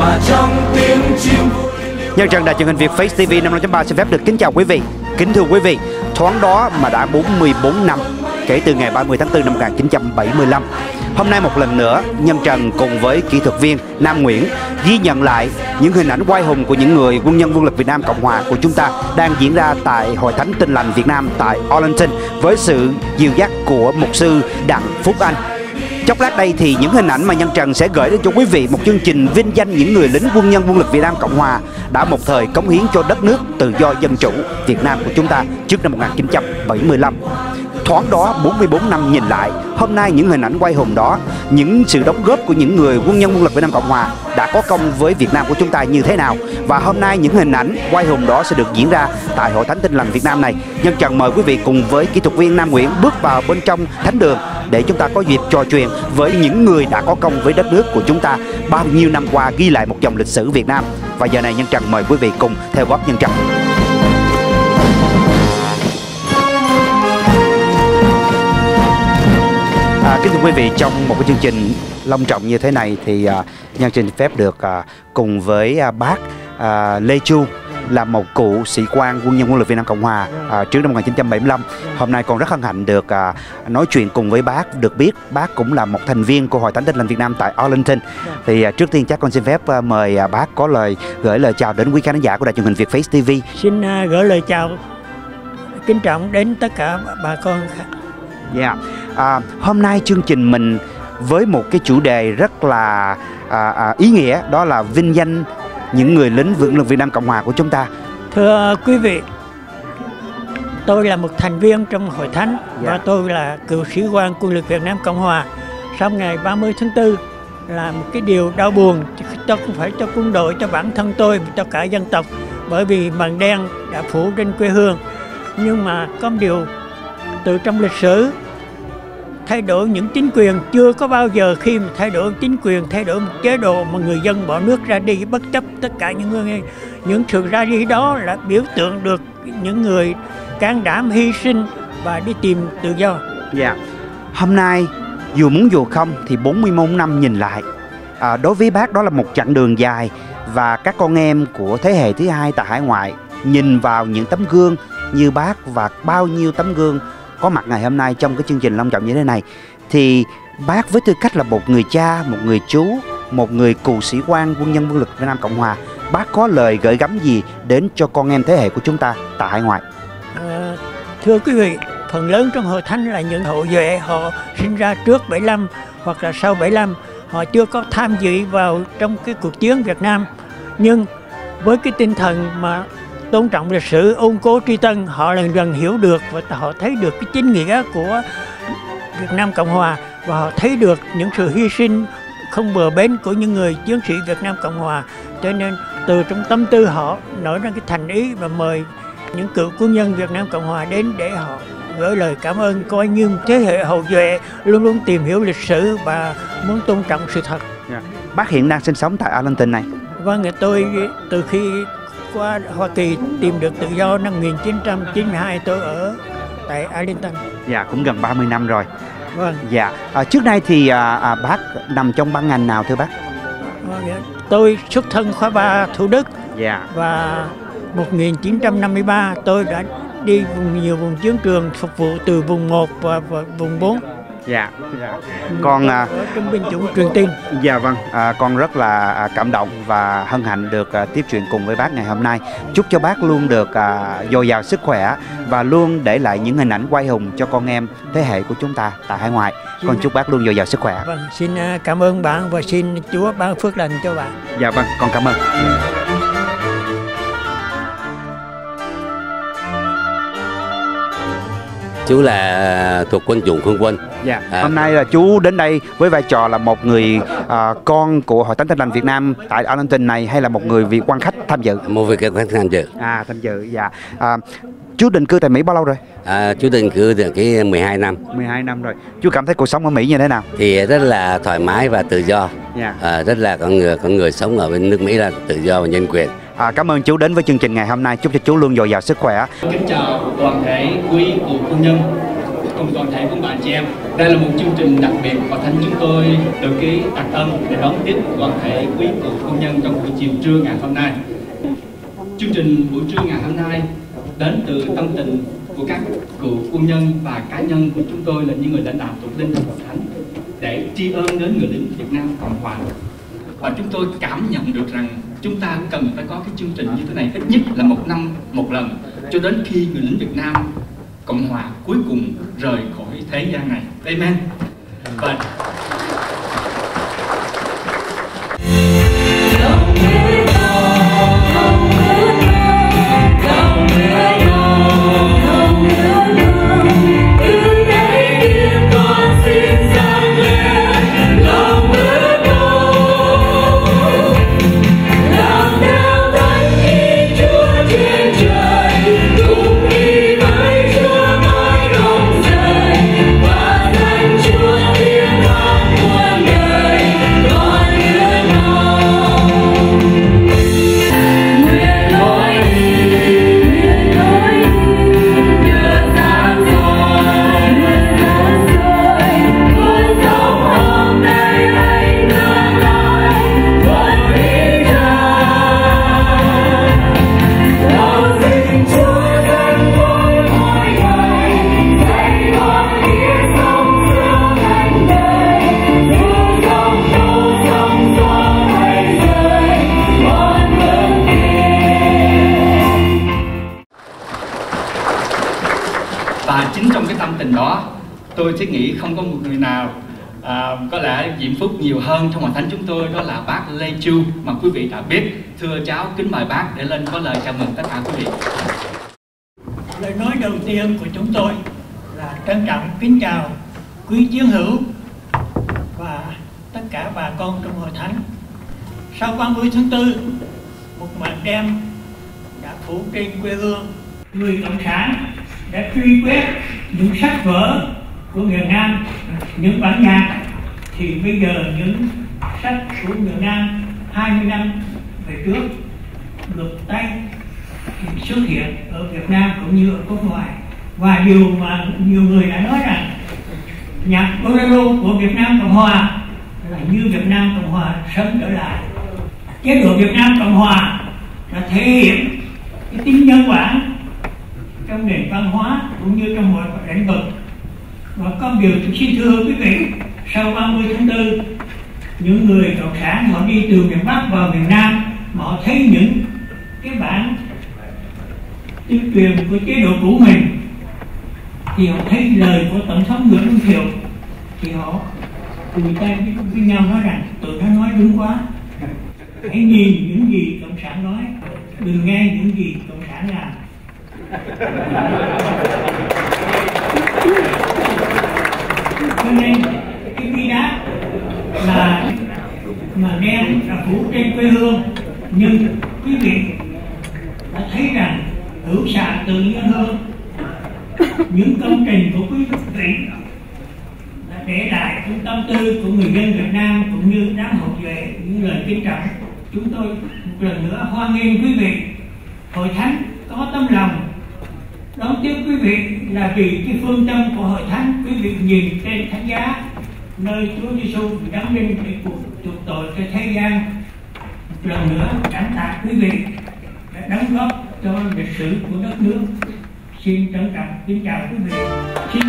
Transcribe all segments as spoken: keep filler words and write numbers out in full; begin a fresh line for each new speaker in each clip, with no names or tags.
hòa trong tiếng chim vui.
Nhân trận đài truyền hình Việt Face ti vi năm mươi chấm ba xin phép được kính chào quý vị. Kính thưa quý vị, thoáng đó mà đã bốn mươi bốn năm kể từ ngày ba mươi tháng tư năm một nghìn chín trăm bảy mươi lăm. Hôm nay một lần nữa, Nhân Trần cùng với kỹ thuật viên Nam Nguyễn ghi nhận lại những hình ảnh oai hùng của những người quân nhân quân lực Việt Nam Cộng Hòa của chúng ta đang diễn ra tại Hội Thánh Tin Lành Việt Nam tại Arlington với sự dìu dắt của mục sư Đặng Phúc Anh. Chốc lát đây thì những hình ảnh mà Nhân Trần sẽ gửi đến cho quý vị một chương trình vinh danh những người lính quân nhân quân lực Việt Nam Cộng Hòa đã một thời cống hiến cho đất nước tự do dân chủ Việt Nam của chúng ta trước năm một nghìn chín trăm bảy mươi lăm. Thoáng đó bốn mươi bốn năm nhìn lại, hôm nay những hình ảnh oai hùng đó, những sự đóng góp của những người quân nhân quân lực Việt Nam Cộng Hòa đã có công với Việt Nam của chúng ta như thế nào. Và hôm nay những hình ảnh oai hùng đó sẽ được diễn ra tại Hội Thánh Tin Lành Việt Nam này. Nhân Trần mời quý vị cùng với kỹ thuật viên Nam Nguyễn bước vào bên trong thánh đường để chúng ta có dịp trò chuyện với những người đã có công với đất nước của chúng ta bao nhiêu năm qua, ghi lại một dòng lịch sử Việt Nam. Và giờ này Nhân Trần mời quý vị cùng theo góp Nhân Trần. À, kính thưa quý vị, trong một cái chương trình long trọng như thế này thì à, Nhân xin phép được à, cùng với à, bác à, Lê Chu là một cựu sĩ quan quân nhân quân lực Việt Nam Cộng Hòa à, trước năm một nghìn chín trăm bảy mươi lăm. Hôm nay con rất hân hạnh được à, nói chuyện cùng với bác, được biết bác cũng là một thành viên của Hội Thánh Tin Lành Việt Nam tại Arlington. Thì à, trước tiên chắc con xin phép à, mời à, bác có lời gửi lời chào đến quý khán giả của đài truyền hình Việt Face ti vi.
Xin à, gửi lời chào kính trọng đến tất cả bà con.
Dạ. Yeah. À, hôm nay chương trình mình với một cái chủ đề rất là à, à, ý nghĩa, đó là vinh danh những người lính quân lực Việt Nam Cộng Hòa của chúng ta.
Thưa quý vị, tôi là một thành viên trong Hội Thánh. Yeah. Và tôi là cựu sĩ quan quân lực Việt Nam Cộng Hòa. Sau ngày ba mươi tháng tư là một cái điều đau buồn, cho không phải cho quân đội, cho bản thân tôi, cho cả dân tộc, bởi vì màn đen đã phủ trên quê hương. Nhưng mà có một điều từ trong lịch sử, thay đổi những chính quyền chưa có bao giờ, khi mà thay đổi chính quyền, thay đổi một chế độ mà người dân bỏ nước ra đi bất chấp tất cả những người, những sự ra đi đó là biểu tượng được những người can đảm hy sinh và đi tìm tự do.
Dạ. Hôm nay dù muốn dù không thì bốn mươi mốt năm nhìn lại, à, đối với bác đó là một chặng đường dài, và các con em của thế hệ thứ hai tại hải ngoại nhìn vào những tấm gương như bác và bao nhiêu tấm gương có mặt ngày hôm nay trong cái chương trình long trọng như thế này, thì bác với tư cách là một người cha, một người chú, một người cựu sĩ quan quân nhân quân lực Việt Nam Cộng Hòa, bác có lời gửi gắm gì đến cho con em thế hệ của chúng ta tại hải ngoại?
À, thưa quý vị, phần lớn trong Hội Thánh là những hậu duệ, họ sinh ra trước bảy mươi lăm hoặc là sau bảy mươi lăm, họ chưa có tham dự vào trong cái cuộc chiến Việt Nam, nhưng với cái tinh thần mà tôn trọng lịch sử, ôn cố tri tân, họ lần dần hiểu được và họ thấy được cái chính nghĩa của Việt Nam Cộng Hòa, và họ thấy được những sự hy sinh không bờ bến của những người chiến sĩ Việt Nam Cộng Hòa. Cho nên từ trong tâm tư họ nổi ra cái thành ý và mời những cựu quân nhân Việt Nam Cộng Hòa đến để họ gửi lời cảm ơn, coi như thế hệ hậu duệ luôn luôn tìm hiểu lịch sử và muốn tôn trọng sự thật.
Yeah. Bác hiện đang sinh sống tại Arlington này.
Vâng, tôi từ khi qua Hoa Kỳ tìm được tự do năm một nghìn chín trăm chín mươi hai, tôi ở tại Arlington.
Dạ, cũng gần ba mươi năm rồi.
Vâng.
Dạ, à, trước đây thì à, à, bác nằm trong ban ngành nào thưa bác?
Tôi xuất thân khóa ba Thủ Đức.
Dạ.
Và một nghìn chín trăm năm mươi ba tôi đã đi vùng, nhiều vùng chiến trường phục vụ từ vùng một và, và vùng bốn.
Dạ. Dạ. Con
ở trong binh chủng truyền tin.
Dạ vâng, à, con rất là à, cảm động và hân hạnh được à, tiếp chuyện cùng với bác ngày hôm nay. Chúc cho bác luôn được à, dồi dào sức khỏe và luôn để lại những hình ảnh oai hùng cho con em thế hệ của chúng ta tại hải ngoại. Con chúc bác luôn dồi dào sức khỏe.
Vâng, xin cảm ơn bạn và xin Chúa ban phước lành cho bạn.
Dạ vâng, con cảm ơn.
Chú là thuộc quân chủng không quân.
Dạ. À, hôm nay là chú đến đây với vai trò là một người à, con của Hội Thánh Tin Lành Việt Nam tại Arlington này, hay là một người vị quan khách tham dự?
Một vị quan khách tham dự.
À, tham dự. Dạ. À, chú định cư tại Mỹ bao lâu rồi?
À, chú định cư được cái mười hai năm.
mười hai năm rồi. Chú cảm thấy cuộc sống ở Mỹ như thế nào?
Thì rất là thoải mái và tự do.
Yeah.
À, rất là con người con người sống ở bên nước Mỹ là tự do và nhân quyền.
À, cảm ơn chú đến với chương trình ngày hôm nay. Chúc cho chú luôn dồi dào sức khỏe.
Kính chào toàn thể quý cựu quân nhân cùng toàn thể các bạn chị em. Đây là một chương trình đặc biệt và Thánh chúng tôi được ký đặc ân để đón tiếp toàn thể quý cựu quân nhân trong buổi chiều trưa ngày hôm nay. Chương trình buổi trưa ngày hôm nay đến từ tâm tình của các cựu quân nhân và cá nhân của chúng tôi là những người lãnh đạo thuộc linh trong hội thánh để tri ân đến người lính Việt Nam Cộng Hòa. Và chúng tôi cảm nhận được rằng chúng ta cần phải có cái chương trình như thế này ít nhất là một năm một lần cho đến khi người lính Việt Nam Cộng Hòa cuối cùng rời khỏi thế gian này. Amen. Và Và chính trong cái tâm tình đó, tôi thiết nghĩ không có một người nào à, có lẽ diễm phúc nhiều hơn trong hội thánh chúng tôi, đó là bác Lê Chu mà quý vị đã biết. Thưa cháu kính mời bác để lên có lời chào mừng tất cả quý vị.
Lời nói đầu tiên của chúng tôi là trân trọng kính chào quý chiến hữu và tất cả bà con trong hội thánh. Sau ba mươi tháng tư, một màn đêm đã phủ trên quê hương, người cộng sản đã truy quét những sách vở của miền Nam, những bản nhạc, thì bây giờ những sách của miền Nam hai mươi năm về trước lục tay thì xuất hiện ở Việt Nam cũng như ở quốc ngoài. Và điều mà nhiều người đã nói rằng nhạc bolero của Việt Nam Cộng Hòa là như Việt Nam Cộng Hòa sống trở lại. Chế độ Việt Nam Cộng Hòa đã thể hiện cái tính nhân bản trong nền văn hóa cũng như trong mọi lĩnh vực. Và có điều tôi xin thưa quý vị, sau ba mươi tháng tư, những người cộng sản họ đi từ miền Bắc vào miền Nam mà họ thấy những cái bản tuyên truyền của chế độ cũ mình, thì họ thấy lời của Tổng thống Nguyễn Văn Thiệu, thì họ cười tay với nhau nói rằng tụi nó nói đúng quá, hãy nhìn những gì cộng sản nói, đừng nghe những gì cộng sản làm. Cho nên cái bi đát là mà đen là phủ trên quê hương, nhưng quý vị đã thấy rằng hữu xạ tự nhiên hơn những công trình của quý vị đã để lại trong tâm tư của người dân Việt Nam cũng như đám hậu duệ những lời kính trọng. Chúng tôi một lần nữa hoan nghênh quý vị. Hội thánh có tấm lòng đón tiếp quý vị là vì cái phương châm của hội thánh. Quý vị nhìn trên thánh giá nơi Chúa Giêsu bị đóng đinh để cuộc chuộc tội cho thế gian. Một lần nữa cảm tạ quý vị đã đóng góp cho lịch sử của đất nước. Xin trân trọng kính chào quý vị. Xin...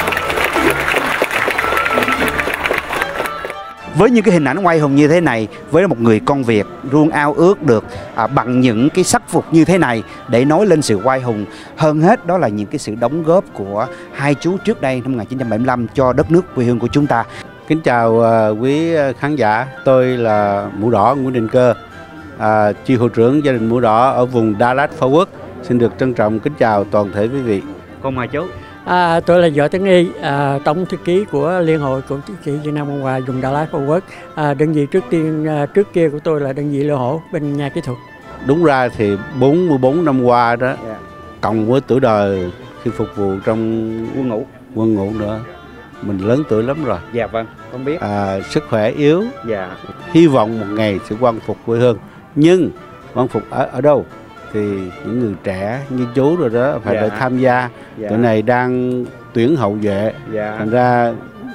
Với những cái hình ảnh oai hùng như thế này, với một người con Việt luôn ao ước được à, bằng những cái sắc phục như thế này để nói lên sự oai hùng. Hơn hết đó là những cái sự đóng góp của hai chú trước đây năm một nghìn chín trăm bảy mươi lăm cho đất nước quê hương của chúng ta.
Kính chào uh, quý khán giả, tôi là Mũ Đỏ Nguyễn Đình Cơ, uh, chi hội trưởng gia đình Mũ Đỏ ở vùng Dallas Fort Worth. Xin được trân trọng kính chào toàn thể quý vị.
Con mời chú.
À, tôi là Võ Tấn Y, à, tổng thư ký của Liên hội Cựu chiến sĩ Việt Nam Cộng Hòa vùng Dallas Fort Worth. À, đơn vị trước tiên à, trước kia của tôi là đơn vị Lô Hổ bên nhà kỹ thuật.
Đúng ra thì bốn mươi bốn năm qua đó, yeah. cộng với tuổi đời khi phục vụ trong
quân ngũ
quân ngũ nữa, mình lớn tuổi lắm rồi.
Dạ vâng, con biết.
À, sức khỏe yếu.
Dạ.
Hy vọng một ngày sẽ quan phục quê hương. Nhưng quan phục ở ở đâu? Thì những người trẻ như chú rồi đó phải dạ. được tham gia. Dạ. Tụi này đang tuyển hậu vệ, dạ. thành ra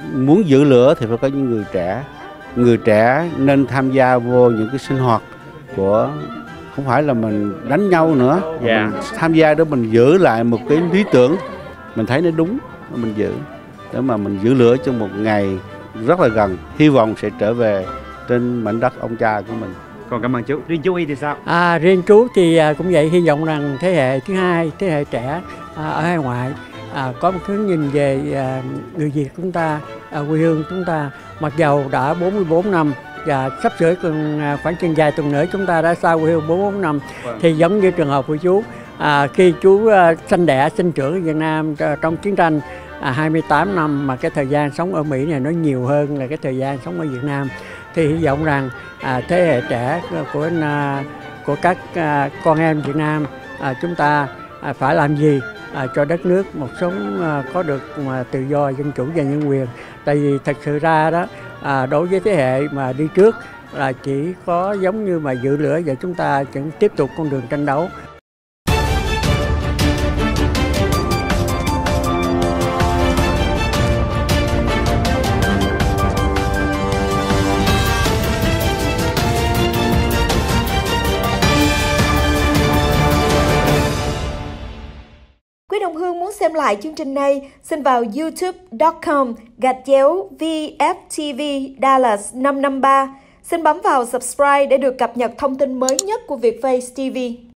muốn giữ lửa thì phải có những người trẻ. Người trẻ nên tham gia vô những cái sinh hoạt của, không phải là mình đánh nhau nữa,
Dạ.
mình tham gia để mình giữ lại một cái lý tưởng mình thấy nó đúng, mình giữ để mà mình giữ lửa trong một ngày rất là gần, hy vọng sẽ trở về trên mảnh đất ông cha của mình.
Còn cảm ơn chú. Riêng chú Y thì sao?
À, riêng chú thì à, cũng vậy, hy vọng rằng thế hệ thứ hai, thế hệ trẻ à, ở hải ngoại à, có một hướng nhìn về à, người Việt chúng ta, à, quê hương chúng ta. Mặc dầu đã bốn mươi bốn năm và sắp sửa còn à, khoảng chừng vài tuần nữa chúng ta đã xa quê hương bốn mươi bốn năm,
Vâng.
thì giống như trường hợp của chú, à, khi chú à, sanh đẻ sinh trưởng ở Việt Nam à, trong chiến tranh à, hai mươi tám năm, mà cái thời gian sống ở Mỹ này nó nhiều hơn là cái thời gian sống ở Việt Nam, thì hy vọng rằng à, thế hệ trẻ của à, của các à, con em Việt Nam à, chúng ta à, phải làm gì à, cho đất nước một sống à, có được à, tự do, dân chủ và nhân quyền. Tại vì thật sự ra đó à, đối với thế hệ mà đi trước là chỉ có giống như mà giữ lửa và chúng ta vẫn tiếp tục con đường tranh đấu.
Quý đồng hương muốn xem lại chương trình này, xin vào youtube chấm com gạch chéo vê ép tê vê Dallas năm năm ba. Xin bấm vào subscribe để được cập nhật thông tin mới nhất của Vietface ti vi.